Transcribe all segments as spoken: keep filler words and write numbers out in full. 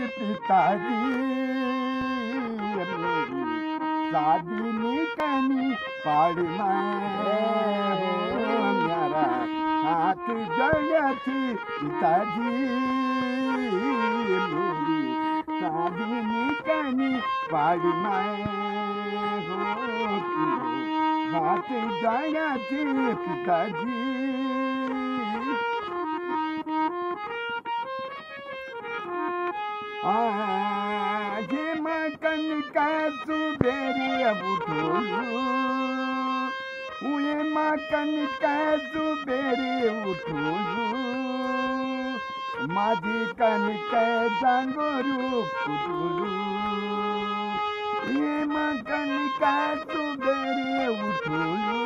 पिताजी शादी निकनी पाड़ी में मेरा हाथ जलिया थी पिताजी मेरी शादी निकनी पाड़ी में हाथ जलिया थी पिताजी आज मकन का सुबेरे उठोलू उए मकन का सुबेरे उठोलू माझी कन के जांगोरू कुटोलू ये मकन का सुबेरे उठोलू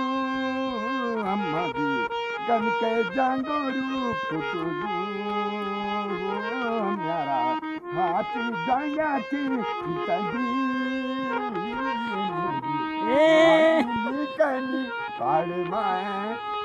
माझी कन के जांगोरू कुटोलू मेरा हाथ गया थी पिताजी निकली पाड़ में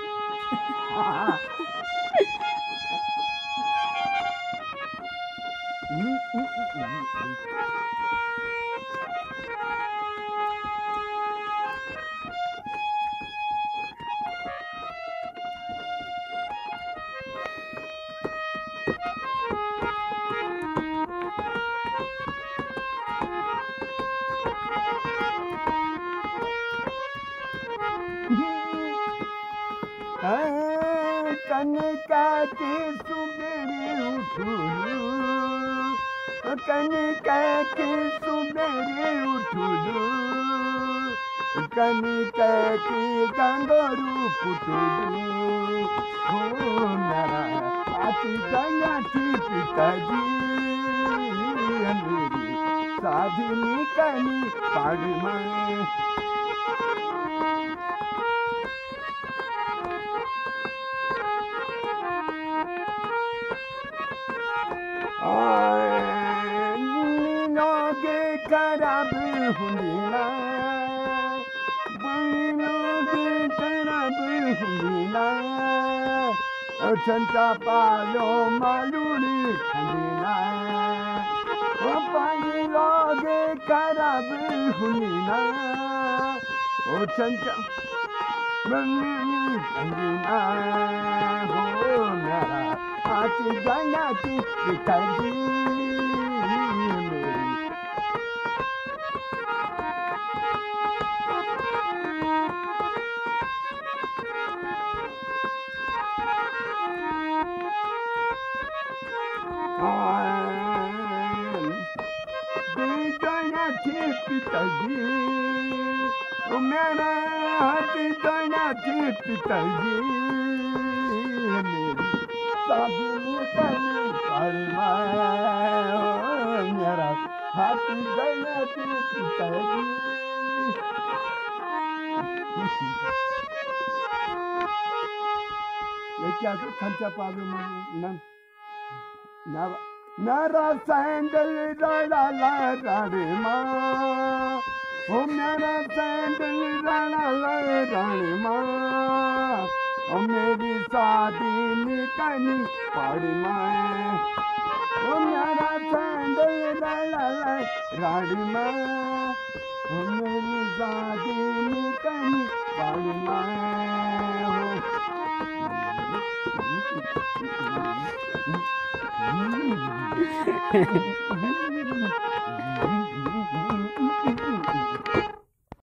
कनिका के सुबेरे उठूलू कनिका के सुबेरे उठूलू कनिका के गंगोरू कुटूलू हो मेरा हाथ गया थी पिताजी मेरी शादी निकली पाड़ में नीलोगे खराब हुंदीना बनीलोगे खराब हुंदीना चंचा पालो मालूनी खंदीना बनीलोगे खराब हुंदीना चंचा बनी खंदीना हो मेरा हाथ गया थी पिताजी मेरी गया थी पिताजी मेरा हाथ गया थी पिताजी मेरी शादी निकली पाड़ में मेरा हाथ गया थी पिताजी ये क्या तो खर्चा पावे मन ना मेरा सैंडल राड़ा ला राड़े माँ ओ मेरा सैंडल राड़ा ला राड़े माँ ओ मेरी शादी निकली पाड़ में ओ मेरा सैंडल राड़ा ला राड़े माँ ओ मेरी शादी निकली पाड़ में हो